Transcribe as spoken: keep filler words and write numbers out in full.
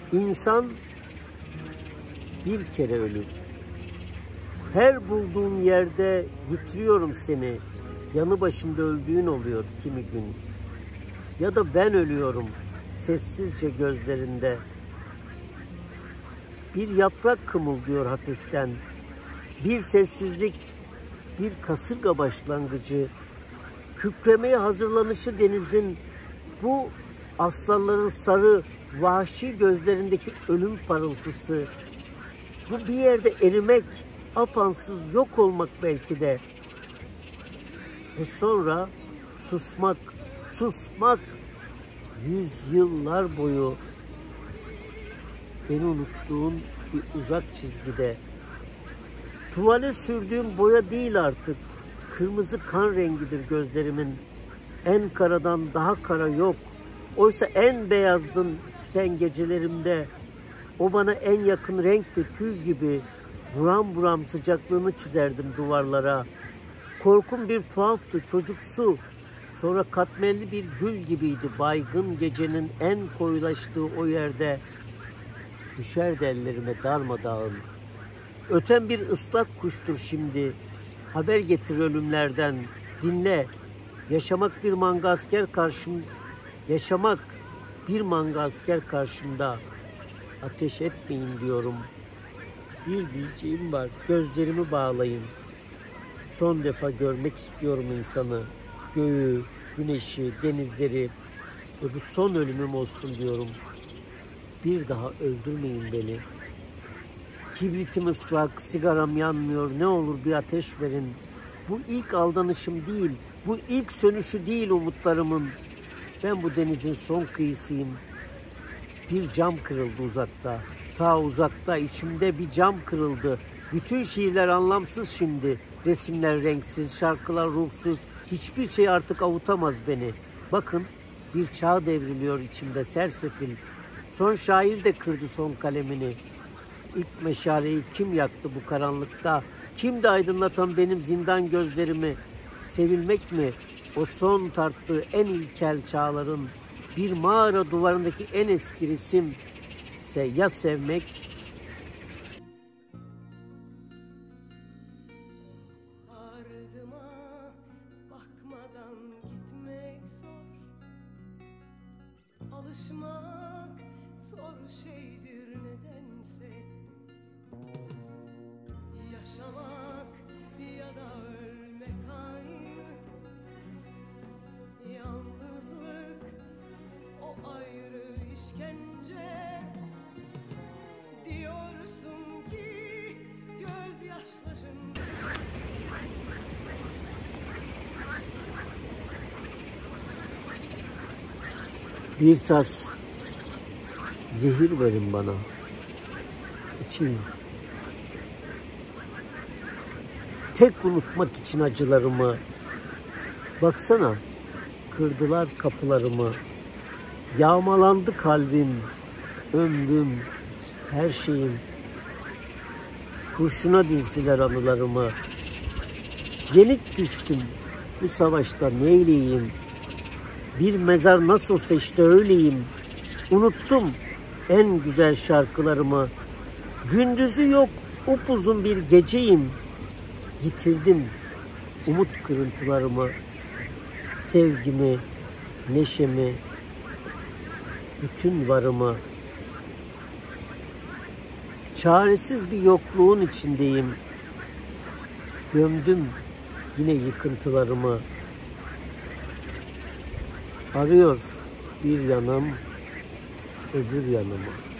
İnsan bir kere ölür. Her bulduğum yerde yitiriyorum seni. Yanı başımda öldüğün oluyor kimi gün. Ya da ben ölüyorum sessizce gözlerinde. Bir yaprak kımıldıyor hafiften. Bir sessizlik, bir kasırga başlangıcı. Kükremeye hazırlanışı denizin, bu aslanların sarı, vahşi gözlerindeki ölüm parıltısı. Bu bir yerde erimek, apansız yok olmak belki de. Ve sonra susmak, susmak. Yüzyıllar boyu beni unuttuğun bir uzak çizgide. Tuvale sürdüğüm boya değil artık. Kırmızı kan rengidir gözlerimin. En karadan daha kara yok. Oysa en beyazdın sen gecelerimde. O bana en yakın renkti, tüy gibi. Buram buram sıcaklığını çizerdim duvarlara. Korkum bir tuhaftı, çocuksu. Sonra katmerli bir gül gibiydi baygın gecenin en koyulaştığı o yerde. Düşerdi ellerime darmadağın. Öten bir ıslak kuştur şimdi. Haber getir ölümlerden. Dinle. Yaşamak bir manga asker karşım. Yaşamak bir manga asker karşımda. Ateş etmeyin diyorum. Bir diyeceğim var. Gözlerimi bağlayın. Son defa görmek istiyorum insanı. Göğü, güneşi, denizleri. Ve bu son ölümüm olsun diyorum. Bir daha öldürmeyin beni. Kibritim ıslak, sigaram yanmıyor. Ne olur bir ateş verin. Bu ilk aldanışım değil. Bu ilk sönüşü değil umutlarımın. Ben bu denizin son kıyısıyım. Bir cam kırıldı uzakta. Ta uzakta içimde bir cam kırıldı. Bütün şiirler anlamsız şimdi. Resimler renksiz, şarkılar ruhsuz. Hiçbir şey artık avutamaz beni. Bakın bir çağ devriliyor içimde sersefil. Son şair de kırdı son kalemini. İlk meşaleyi kim yaktı bu karanlıkta? Kimdi aydınlatan benim zindan gözlerimi? Sevilmek mi? O son tarttığı en ilkel çağların bir mağara duvarındaki en eski resimse ya sevmek? Ardıma bakmadan gitmek zor. Alışmak zor şeydir nedense. Yaşamak ya da ölmek aynı. Yalnızlık o ayrı işkence. Diyorsun ki gözyaşların. Bir tas zehir verin bana. İçeyim. Tek unutmak için acılarımı. Baksana, kırdılar kapılarımı. Yağmalandı kalbim, ömrüm, her şeyim. Kurşuna dizdiler anılarımı. Yenik düştüm bu savaşta neyleyeyim? Bir mezar nasılsa işte öyleyim. Unuttum en güzel şarkılarımı. Gündüzü yok upuzun bir geceyim. Yitirdim umut kırıntılarımı. Sevgimi, neşemi, bütün varımı. Çaresiz bir yokluğun içindeyim. Gömdüm yine yıkıntılarımı. Arıyor bir yanım öbür yanımı.